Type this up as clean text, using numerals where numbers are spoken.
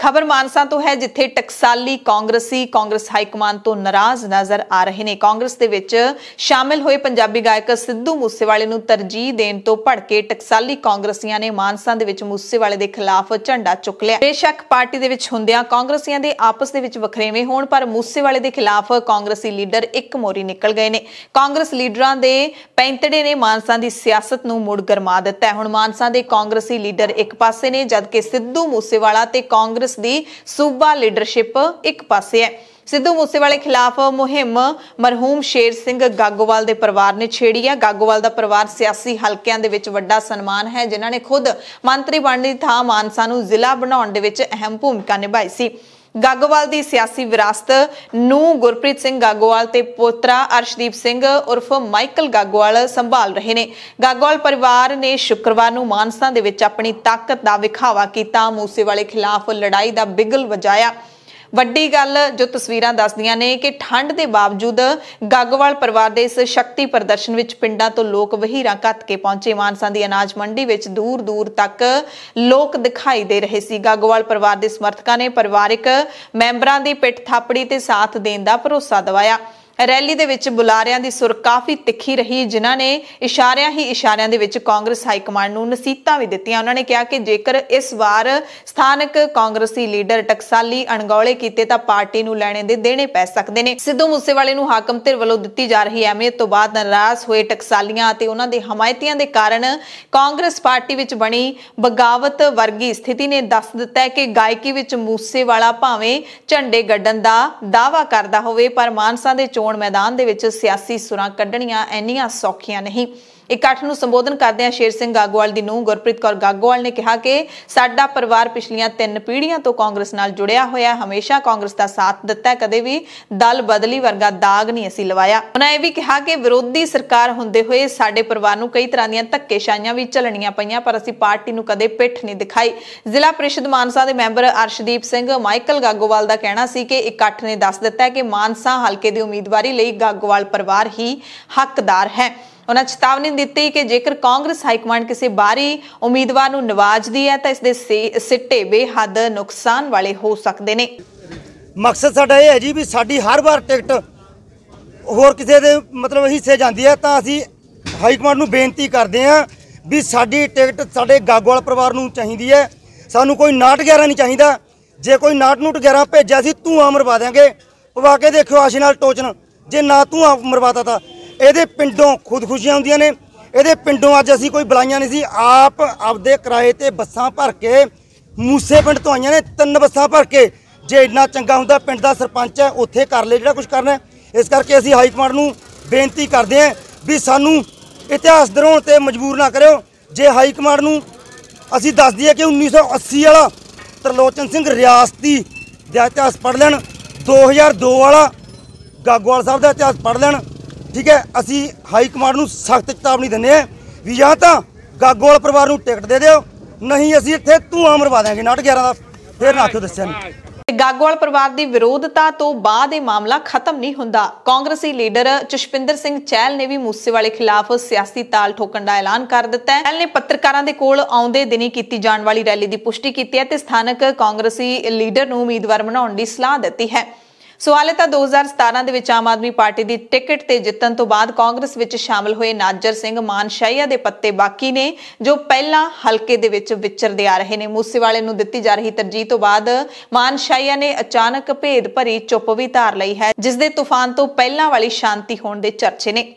खबर मानसा तो है जिथे टकसाली कांग्रेस हाईकमान तो नाराज नजर आ रहे ने। कांग्रेस दे विच शामिल होए पंजाबी गायक सिद्धू मूसेवाले नूं तरजीह देण तो भड़के टकसाली कांग्रेसियां ने मानसा दे विच मूसेवाले दे खिलाफ झंडा चुक लिया। बेशक पार्टी दे विच हुंदियां कांग्रेसियां दे आपस दे विच वखरेवे होण पर मूसेवाले दे खिलाफ कांग्रेसी लीडर एक मोरी निकल गए ने। कांग्रेस लीडरां दे पैंतड़े ने मानसा दी सियासत नूं मुड़ गरमा दित्ता है। हुण मानसा दे कांग्रेसी लीडर एक पासे ने जबकि सिद्धू मूसेवाला ते कांग्रेस दी सूबा लीडरशिप एक पासे है। सिद्धू मूसेवाले खिलाफ मुहिम मरहूम शेर सिंह गागोवाल दे परिवार ने छेड़ी है। गागोवाल दा परिवार सियासी हलकियां दे विच वड्डा सन्मान है, जिन्हां ने खुद मंत्री बनने दी थां मानसा नूं जिला बनाउण दे विच अहम भूमिका निभाई सी। गागोवाल दी सियासी विरासत नूं गुरप्रीत सिंह गागोवाल ते पोतरा अर्शदीप सिंह उर्फ माइकल गागोवाल संभाल रहे ने। गागोवाल परिवार ने शुक्रवार नूं मानसा दे विच अपनी ताकत दा विखावा कीता, मूसेवाले खिलाफ लड़ाई दा बिगल वजाया। वड्डी गल जो तस्वीरां दसदियां ने कि ठंड के बावजूद गागोवाल परिवार के इस शक्ति प्रदर्शन विच पिंडां तो लोग वहीरां घत के पहुंचे। मानसा दी अनाज मंडी विच दूर दूर तक लोग दिखाई दे रहे सी। गागोवाल परिवार के समर्थकों ने परिवारिक मैंबरां दी पिठ थापड़ी ते साथ देण दा भरोसा दवाया। रैली दे विच बुलारियां दी सुर काफ़ी तिखी रही, जिन्हां ने इशारियां दे विच कांग्रेस हाईकमान नूं नसीहतां भी दित्तियां। उन्हां ने कहा कि जेकर इस वार स्थानक कांग्रेसी लीडर टकसाली अणगौले कीते तां पार्टी नूं लैणे दे देणे पै सकदे ने। सिद्धू मूसेवाले नूं हाकम धिर वल्लों दित्ती जा रही अहमियत तो बाद नाराज होए टकसालियां ते उन्हां दे हमायतियां दे कारण कांग्रेस पार्टी विच बणी बगावत वर्गी स्थिति ने दस दित्ता है कि गायकी विच मूसेवाला भावें झंडे गड्ढण दा दावा करदा होवे पर मानसा दे मैदान दे विच सियासी सुरां कढणियां इन्नियां सौखियां नहीं। इकट्ठ नूं संबोधन करदिआं शेर सिंह गागोवाल दी नूंह गुरप्रीत कौर गागोवाल ने कहा कि साडा परिवार पिछलियां 3 पीढ़ियां तो कांग्रेस नाल जुड़िया होया, हमेशा कांग्रेस दा साथ दित्ता, कदे भी दल बदली वर्गा दाग नहीं असीं लवाया। उन्हां इह भी कहा कि विरोधी सरकार हुंदे होए साडे परिवार नूं कई तरह दीआं धक्केशाइयां भी झलणीਆਂ पईआं पर असीं पार्टी नूं कदे पिठ नहीं दिखाई। जिला परिषद मानसा दे मैंबर अर्शदीप सिंह माइकल गागोवाल दा कहना सी कि इकट्ठ ने दस दित्ता है कि मानसा हलके दी उम्मीदवारी लई गागोवाल परिवार ही हकदार है। उन्होंने चेतावनी दी कि जेकर कांग्रेस हाईकमान किसी बारी उम्मीदवार नूं नवाजदी है तो इसके सिट्टे बेहद नुकसान वाले हो सकते हैं। मकसद साडा यह है जी भी साडी हर बार टिकट होर किसी दे मतलब हिस्से जाती है तो असीं हाईकमान नूं बेनती करते हैं भी साडी टिकट साडे गागोवाल परिवार नूं चाहीदी है। सानूं कोई 59-11 नहीं चाहिदा। जे कोई 59-11 भेजा असीं धूआं मरवा देंगे। पवा के देखो आशी नाल टोचन, जे ना धूआं मरवाता था ਇਹਦੇ ਪਿੰਡੋਂ ਖੁਦਖੁਸ਼ੀਆਂ ਹੁੰਦੀਆਂ ਨੇ। ਇਹਦੇ ਪਿੰਡੋਂ ਅੱਜ ਅਸੀਂ ਕੋਈ ਬੁਲਾਈਆਂ ਨਹੀਂ ਸੀ, ਆਪ ਆਪਦੇ ਕਿਰਾਏ ਤੇ ਬੱਸਾਂ ਭਰ ਕੇ ਮੂਸੇ ਪਿੰਡ ਤੋਂ ਆਈਆਂ ਨੇ, 3 ਬੱਸਾਂ ਭਰ ਕੇ। ਜੇ ਇੰਨਾ ਚੰਗਾ ਹੁੰਦਾ ਪਿੰਡ ਦਾ ਸਰਪੰਚ ਹੈ ਉੱਥੇ ਕਰ ਲੈ ਜਿਹੜਾ ਕੁਝ ਕਰਨਾ। ਇਸ ਕਰਕੇ ਅਸੀਂ ਹਾਈ ਕਮਾਂਡ ਨੂੰ ਬੇਨਤੀ ਕਰਦੇ ਹਾਂ ਵੀ ਸਾਨੂੰ ਇਤਿਹਾਸ ਦਰਾਉਣ ਤੇ ਮਜਬੂਰ ਨਾ ਕਰਿਓ। ਜੇ ਹਾਈ ਕਮਾਂਡ ਨੂੰ ਅਸੀਂ ਦੱਸ ਦਈਏ ਕਿ 1980 ਵਾਲਾ ਤਰਲੋਚਨ ਸਿੰਘ ਰਿਆਸਤੀ ਦਾ ਇਤਿਹਾਸ ਪੜ੍ਹ ਲੈਣ, 2002 वाला गागोवाल साहब का इतिहास पढ़ लैन, ठीक है। असी हाई कमांड नूं सख्त चेतावनी दिंदे भी या तो गागोवाल परिवार नूं टिकट दे दिओ, नहीं असी इत्थे धूआं मरवा देंगे 59-11 का। फिर ना आखिओ दस्सिआ नहीं। गागोवाल परिवार की विरोधता तो बाद यह मामला खत्म नहीं हुंदा। कांग्रेसी लीडर चुशपिंदर सिंह चहल ने भी मूसेवाले खिलाफ सियासी ताल ठोकण का ऐलान कर दिता है। चहल ने पत्रकारां दे कोल आउंदे दिनी कीती जाण वाली रैली की पुष्टि की है ते स्थानक कांग्रेसी लीडर नूं उम्मीदवार बनाउण दी सलाह दित्ती है। सवाल है 2017 दे विच आम आदमी पार्टी की टिकट ते जितन तो बाद कांग्रेस विच शामिल हुए नाजर सिंह मानशाइया दे पत्ते बाकी ने जो पहला हलके दे विच विचरदे आ रहे ने। मूसेवाले नूं दित्ती जा रही तरजीह तो बाद मानशाइया ने अचानक भेद भरी चुप भी धार लई है, जिस दे तूफान तो पहला वाली शांति होण दे चर्चे ने।